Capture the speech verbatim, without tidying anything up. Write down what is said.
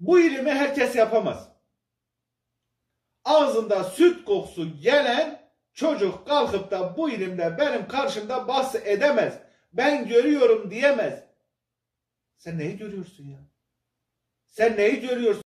Bu ilimi herkes yapamaz. Ağzında süt kokusu gelen çocuk kalkıp da bu ilimde benim karşımda bahs edemez. Ben görüyorum diyemez. Sen neyi görüyorsun ya? Sen neyi görüyorsun?